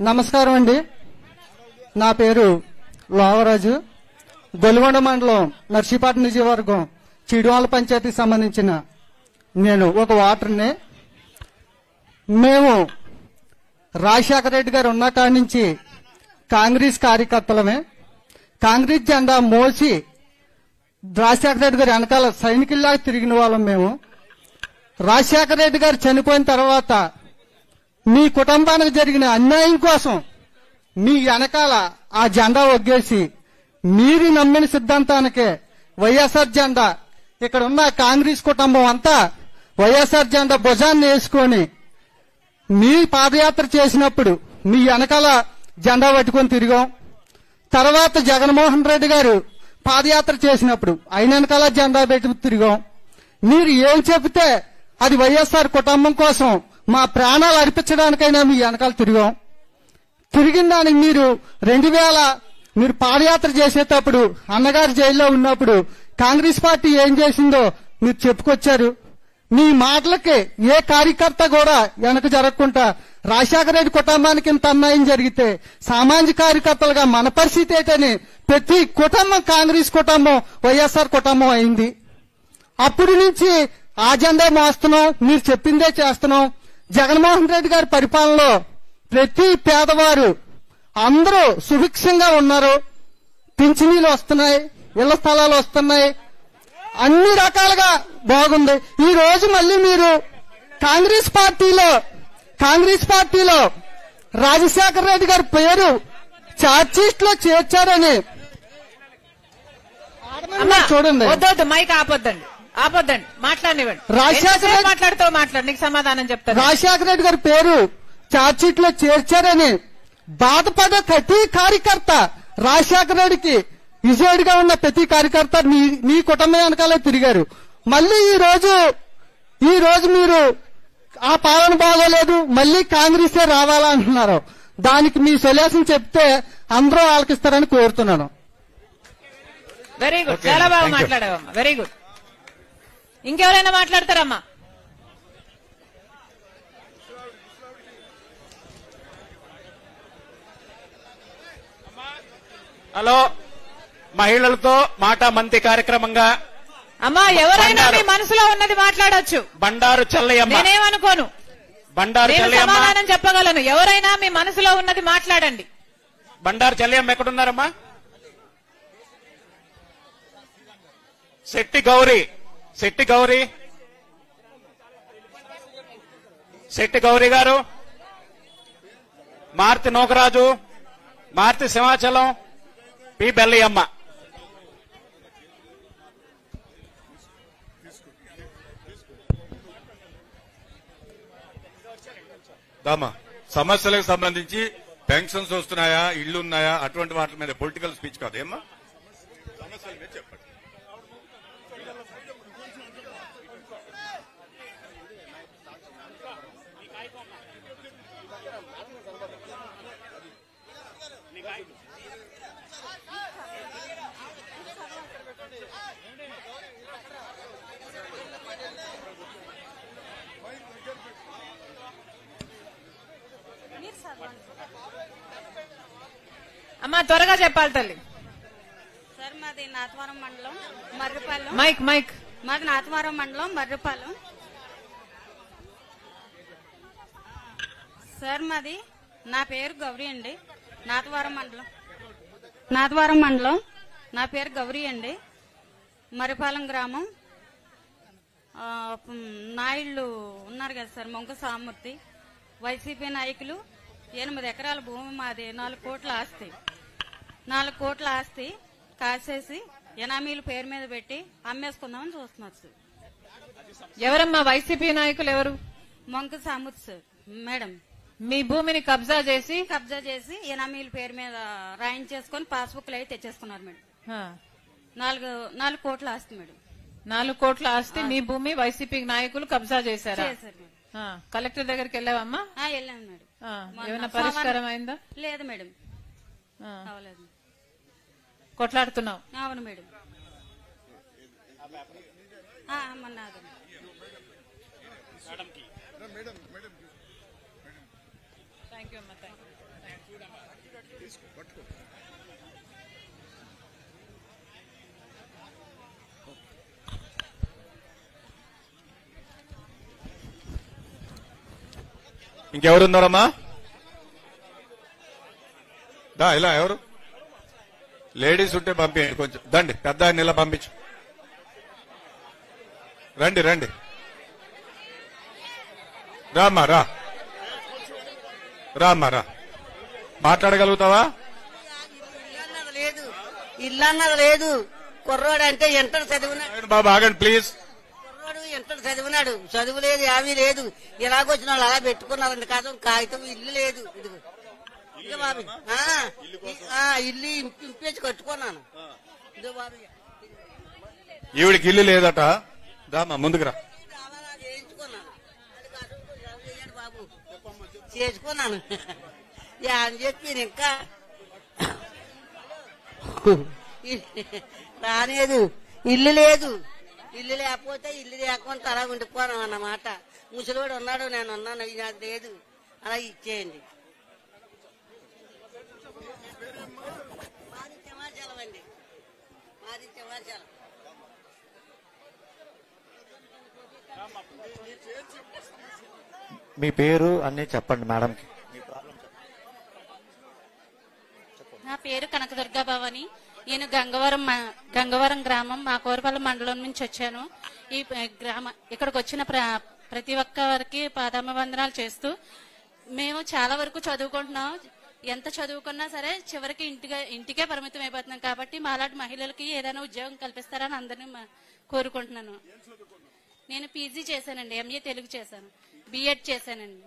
నమస్కారం అండి. నా పేరు లోవరాజు. గొలుగొండ మండలం నర్సీపట్నం నియోజకవర్గం చిడువాల పంచాయతీకి సంబంధించిన నేను ఒక ఓటర్ని. మేము రాజశేఖర రెడ్డి గారు ఉన్న కాడి నుంచి కాంగ్రెస్ కార్యకర్తలమే. కాంగ్రెస్ జెండా మోసి రాజశేఖర రెడ్డి గారు వెనకాల సైనికుల్లాగా తిరిగిన వాళ్ళం మేము. రాజశేఖర రెడ్డి గారు చనిపోయిన తర్వాత మీ కుటుంబానికి జరిగిన అన్యాయం కోసం మీ వెనకాల ఆ జెండా ఒగ్గేసి మీరు నమ్మిన సిద్ధాంతానికే వైఎస్ఆర్ జెండా, ఇక్కడ ఉన్న కాంగ్రెస్ కుటుంబం అంతా వైఎస్ఆర్ జెండా భుజాన్ని వేసుకొని మీ పాదయాత్ర చేసినప్పుడు మీ వెనకాల జెండా పట్టుకొని తిరిగాం. తర్వాత జగన్మోహన్ రెడ్డి గారు పాదయాత్ర చేసినప్పుడు ఆయన వెనకాల జెండా పెట్టి తిరిగాం. మీరు ఏం చెబితే అది వైఎస్ఆర్ కుటుంబం కోసం మా ప్రాణాలు అర్పించడానికైనా మీ వెనకాల తిరిగాం. తిరిగిన దానికి మీరు 2000 మీరు పాదయాత్ర చేసేటప్పుడు అన్నగారు జైల్లో ఉన్నప్పుడు కాంగ్రెస్ పార్టీ ఏం చేసిందో మీరు చెప్పుకొచ్చారు. మీ మాటలకి ఏ కార్యకర్త కూడా వెనక జరగకుండా రాజశేఖర రెడ్డి కుటుంబానికి ఇంత అన్యాయం జరిగితే సామాజిక కార్యకర్తలుగా మన పరిస్థితి ఏంటని ప్రతి కుటుంబం కాంగ్రెస్ కుటుంబం వైఎస్ఆర్ కుటుంబం అయింది. అప్పటి నుంచి ఆ జెండా మోస్తున్నాం, మీరు చెప్పిందే చేస్తున్నాం. జగన్మోహన్ రెడ్డి గారి పరిపాలనలో ప్రతి పేదవారు అందరూ సుభిక్షంగా ఉన్నారు. పింఛనీలు వస్తున్నాయి, ఇళ్ల స్థలాలు వస్తున్నాయి, అన్ని రకాలుగా బాగుంది. ఈ రోజు మళ్ళీ మీరు కాంగ్రెస్ పార్టీలో రాజశేఖర రెడ్డి గారి పేరు ఛార్జ్షీట్ లో చేర్చారని చూడండి. వద్దొద్దు, మైక్ ఆపొద్దండి, మాట్లాడినివ్వండి. మాట్లాడు, నీకు సమాధానం చెప్తాను. రాజశేఖర రెడ్డి గారి పేరు ఛార్జ్షీట్ లో చేర్చారని బాధపడే ప్రతి కార్యకర్త, రాజశేఖర రెడ్డికి విజయుడిగా ఉన్న ప్రతి కార్యకర్త మీ కుటుంబం వెనకాలే తిరిగారు. మళ్ళీ ఈ రోజు మీరు ఆ పాలన బాగోలేదు, మళ్ళీ కాంగ్రెసే రావాలా అంటున్నారు. దానికి మీ సొల్యూషన్ చెప్తే అందరూ ఆలకిస్తారని కోరుతున్నాను. వెరీ గుడ్, చాలా బాగా మాట్లాడావమ్మా, వెరీ గుడ్. ఇంకెవరైనా మాట్లాడతారమ్మా? హలో, మహిళలతో మాట మంతి కార్యక్రమంగా అమ్మా ఎవరైనా మీ మనసులో ఉన్నది మాట్లాడొచ్చు. బండారు చెల్లయ్యమ్మ, నేనేమనుకోను, బండారు చెల్లయ్యమ్మ సమాధానం చెప్పగలను. ఎవరైనా మీ మనసులో ఉన్నది మాట్లాడండి. బండారు చెల్లయ్యమ్మ ఎక్కడున్నారమ్మా? శెట్టి గౌరీ గారు, మార్తి నోకరాజు, మార్తి సింహాచలం, పి బెల్లయ్యమ్మ. దామా సమస్యలకు సంబంధించి పెన్షన్స్ వస్తున్నాయా, ఇళ్లు ఉన్నాయా, అటువంటి వాటి మీద పొలిటికల్ స్పీచ్ కాదు ఏమ్మా, సమస్యల మీద చెప్పండి. అమ్మా త్వరగా చెప్పాలి తల్లి. సార్ మాది నాతవరం మండలం మర్రిపాలెం. మైక్ మాది నాతవరం మండలం మర్రిపాలెం. సార్ మాది నా పేరు గౌరీ అండి. నాతవరం మండలం నా పేరు గౌరీ అండి. మర్రిపాలెం గ్రామం. నాయుళ్ళు ఉన్నారు కదా సార్, మొంక సామూర్తి, వైసీపీ నాయకులు. 8 ఎకరాల భూమి మాది, 4 కోట్ల ఆస్తి కాసేసి ఎనామీల పేరు మీద పెట్టి అమ్మేసుకుందామని చూస్తున్నారు సార్. ఎవరమ్మా వైసీపీ నాయకులు? ఎవరు? మొంక సామూర్తి సార్ మేడం. మీ భూమిని కబ్జా చేసి ఎనామీల పేరు మీద రాయించేసుకొని పాస్బుక్లు అయితే తెచ్చేసుకున్నారు మేడం. 4 కోట్ల ఆస్తి మేడం. 4 కోట్ల ఆస్తి మీ భూమి వైసీపీ నాయకులు కబ్జా చేశారా? కలెక్టర్ దగ్గరికి వెళ్ళావమ్మా? వెళ్ళాను మేడం. ఏమైనా పరిష్కారం అయిందా? లేదు మేడం, అవలేదు. కొట్లాడుతున్నావు? అవును మేడం. థ్యాంక్ యూ అమ్మా. Thank you. ఇంకెవరున్నారమ్మా? ఇలా ఎవరు లేడీస్ ఉంటే పంపించండి, కొంచెం దండి, పెద్ద ఆయన ఇలా పంపించు. రండి రండి, రామ్మా రా, రామ్మా రా. మాట్లాడగలుగుతావా? ఇల్లు అన్నది లేదు. కుర్రోడు అంటే ఎంటర్ చదివినాడు బాబు, ఆగండి ప్లీజ్. కుర్రోడు ఎంటర్ చదివినాడు, చదువు లేదు, ఏమీ లేదు. ఇలాగొచ్చిన వాళ్ళు అలా పెట్టుకున్నారండి. కాదు కాగితం, ఇల్లు లేదు. ఇదిగో ఇదిగో బాబు, ఇల్లు ఇంపేసి కట్టుకున్నాను. ఇదిగో బాబు, ఈవిడికి ఇల్లు లేదట. రామ్మా ముందుకు రా. చేయించుకున్నాను. అది కాదు బాబు, చేసుకున్నాను అని చెప్పి ఇంకా రాలేదు. ఇల్లు లేదు. ఇల్లు లేకపోతే ఇల్లు లేకుండా అలా ఉండిపోను అన్నమాట. ముసలివాడు ఉన్నాడు, నేను ఉన్నాను, నాకు లేదు, అలా ఇచ్చేయండి. మాది సింహాచలం అండి, మాది సింహాచలం. మీ పేరు అన్ని చెప్పండి మేడంకి. నా పేరు కనకదుర్గా భవాని. నేను గంగవరం గ్రామం మాకోరపల్లి మండలం నుంచి వచ్చాను. ఈ ఇక్కడికి వచ్చిన ప్రతి ఒక్కరికి పాదాభివందనాలు చేస్తూ, మేము చాలా వరకు చదువుకుంటున్నాం. ఎంత చదువుకున్నా సరే చివరికి ఇంటికే పరిమితం అయిపోతున్నాం. కాబట్టి మాలాంటి మహిళలకి ఏదైనా ఉద్యోగం కల్పిస్తారని అందరినీ కోరుకుంటున్నాను. నేను పీజీ చేశానండి, ఎంఏ తెలుగు చేశాను, బిఎడ్ చేశానండి.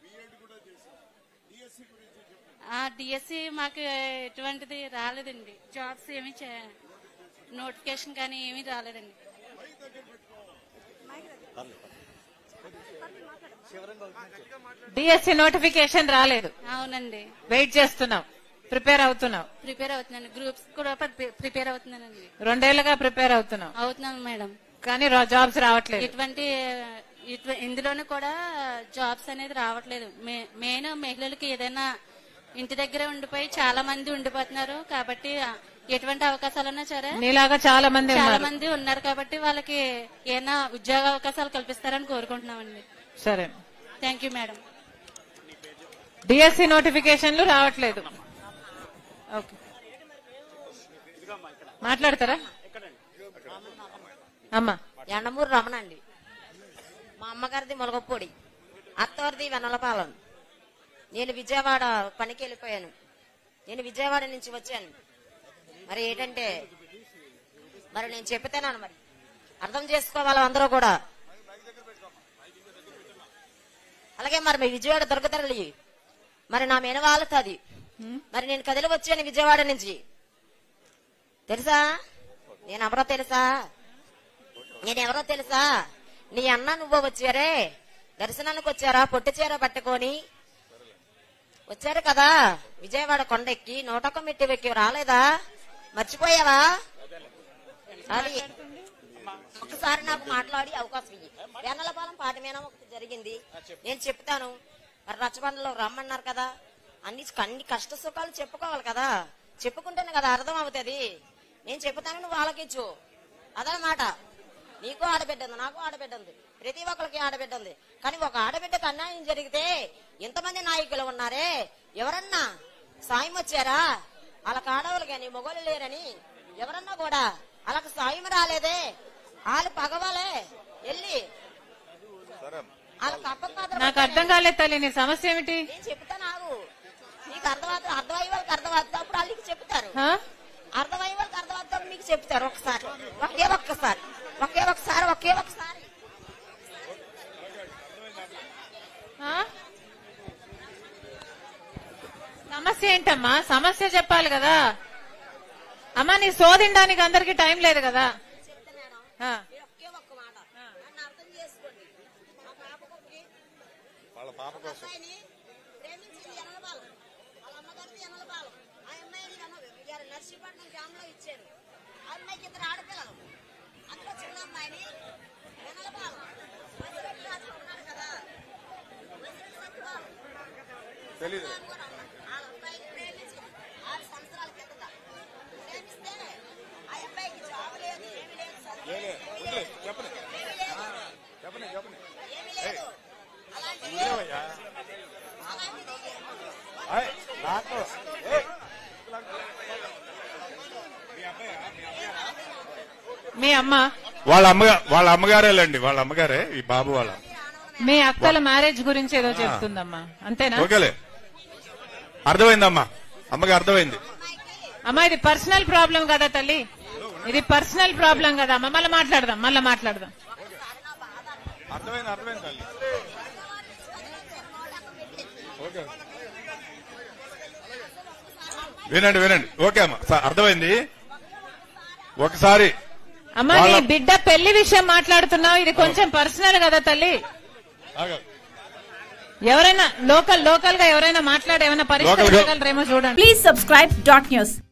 డిఎస్సి మాకు ఎటువంటిది రాలేదండి. జాబ్స్ ఏమి నోటిఫికేషన్ కానీ ఏమీ రాలేదండి. డిఎస్సి నోటిఫికేషన్ రాలేదు. అవునండి. వెయిట్ చేస్తున్నాం, ప్రిపేర్ అవుతున్నాను. గ్రూప్స్ కూడా ప్రిపేర్ అవుతున్నానండి. 2 ఏళ్లుగా ప్రిపేర్ అవుతున్నాను మేడం. కానీ జాబ్స్ రావట్లేదు. ఇందులోనూ కూడా జాబ్స్ అనేది రావట్లేదు. మెయిన్ మహిళలకి ఏదైనా ఇంటి దగ్గర ఉండిపోయి చాలా మంది ఉండిపోతున్నారు. కాబట్టి ఎటువంటి అవకాశాలన్నా సరే నీలాగా చాలా మంది ఉన్నారు. కాబట్టి వాళ్ళకి ఏమైనా ఉద్యోగ అవకాశాలు కల్పిస్తారని కోరుకుంటున్నామండి. సరే, థ్యాంక్ యూ మేడం. డిఎస్సి నోటిఫికేషన్లు రావట్లేదు. ఓకే, మాట్లాడతారా అమ్మా? ఎండమూరు రమణ అండి. మా అమ్మగారిది ములగపొడి, అత్తవారిది వెన్నలపాలెం. నేను విజయవాడ పనికి వెళ్ళిపోయాను. నేను విజయవాడ నుంచి వచ్చాను. మరి ఏంటంటే మరి నేను చెప్తాను, మరి అర్థం చేసుకోవాలి అందరూ కూడా. అలాగే మరి విజయవాడ దొరకతరలి మరి నా మెనవాళ్ళది. మరి నేను కదిలి వచ్చాను విజయవాడ నుంచి. తెలుసా నేనెవరో తెలుసా? నేనెవరో తెలుసా? నీ అన్న నువ్వు వచ్చారే, దర్శనానికి వచ్చారా? పొట్టి చీర పట్టుకొని వచ్చారు కదా విజయవాడ కొండెక్కి. 101 మెట్టు ఎక్కి రాలేదా? మర్చిపోయావా? అది ఒకసారి నాకు మాట్లాడి అవకాశం ఇయ్యి. వెన్నలపాలెం పాటమేనా ఒకటి జరిగింది, నేను చెప్తాను. మరి రచ్చబండలో రమ్మన్నారు కదా, అన్ని కష్ట సుఖాలు చెప్పుకోవాలి కదా. చెప్పుకుంటేనే కదా అర్థం అవుతుంది. నేను చెప్తాను, నువ్వు ఆలకించు. అదనమాట. నీకు ఆడబిడ్డ ఉంది, నాకు ఆడబిడ్డ ఉంది, ప్రతి ఒక్కరికి ఆడబిడ్డ ఉంది. కానీ ఒక ఆడబిడ్డకు అన్యాయం జరిగితే ఎంతమంది నాయకులు ఉన్నారే, ఎవరన్నా సాయం వచ్చారా? వాళ్ళకి ఆడవాళ్ళు కానీ మొగోళ్ళు లేరని ఎవరన్నా కూడా వాళ్ళకి సాయం రాలేదే. వాళ్ళు పగవాలే వెళ్ళి వాళ్ళకి అప్పపాత్ర. నాకు అర్థం కాలేదు తల్లి, నీ సమస్య ఏమిటి? నేను చెప్తా, నాకు నీకు అర్థమవుతుంది. అర్థమయ్యే వాళ్ళకి అర్థమవుతుంది, అప్పుడు వాళ్ళకి చెప్తారు. అర్థమయ్యే వాళ్ళకి అర్థమవుతుంది, మీకు చెప్తారు. ఒకసారి ఒకే ఒక్కసారి సమస్య ఏంటమ్మా? సమస్య చెప్పాలి కదా అమ్మా. నీ శోధించడానికి అందరికి టైం లేదు కదా. ఒకే ఒక్క మాట నన్ను అర్థం చేసుకోండి. మా పాప కోసం ప్రేమించింది ఎనలపాలెం, వాళ్ళ అమ్మగారిది ఎనలపాలెం. ఆ అమ్మాయిని నర్సీపట్నం గ్రామం లో ఇచ్చారు. ఆ అమ్మాయికి 2 ఆడపిల్లలు. అందులో చిన్న అమ్మాయిని ఎనలపాలెం ఉన్నారు కదా, తెలీదు. చెప్పండి చెప్పండి చెప్పండి. నాకు మీ అమ్మ వాళ్ళ అమ్మగారేలండి, వాళ్ళ అమ్మగారే ఈ బాబు వాళ్ళ. మీ అక్కల మ్యారేజ్ గురించి ఏదో చెప్తుందమ్మా, అంతేనా? ఓకేలే, అర్థమైందమ్మా, అమ్మకి అర్థమైంది. అమ్మా ఇది పర్సనల్ ప్రాబ్లం కదా తల్లి, ఇది పర్సనల్ ప్రాబ్లం కదా అమ్మా. మళ్ళీ మాట్లాడదాం. అర్థమైంది అర్థమైంది తల్లి. ఓకే వినండి. ఓకే అమ్మా, అర్థమైంది. ఒకసారి అమ్మా నీ బిడ్డ పెళ్లి విషయం మాట్లాడుతున్నావు, ఇది కొంచెం పర్సనల్ కదా తల్లి. ఎవరైనా లోకల్ గా ఎవరైనా మాట్లాడి ఏమైనా పరిష్కరించగలరేమో చూడండి. Please subscribe .news.